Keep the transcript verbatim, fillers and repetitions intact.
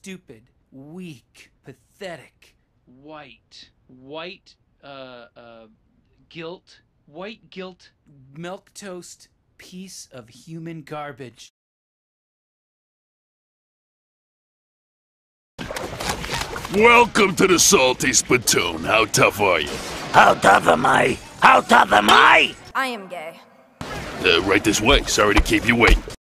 stupid, weak, pathetic, white, white, uh, uh, guilt, white guilt, milquetoast piece of human garbage. Welcome to the Salty Spittoon. How tough are you? How tough am I? How tough am I? I am gay. Uh, right this way. Sorry to keep you waiting.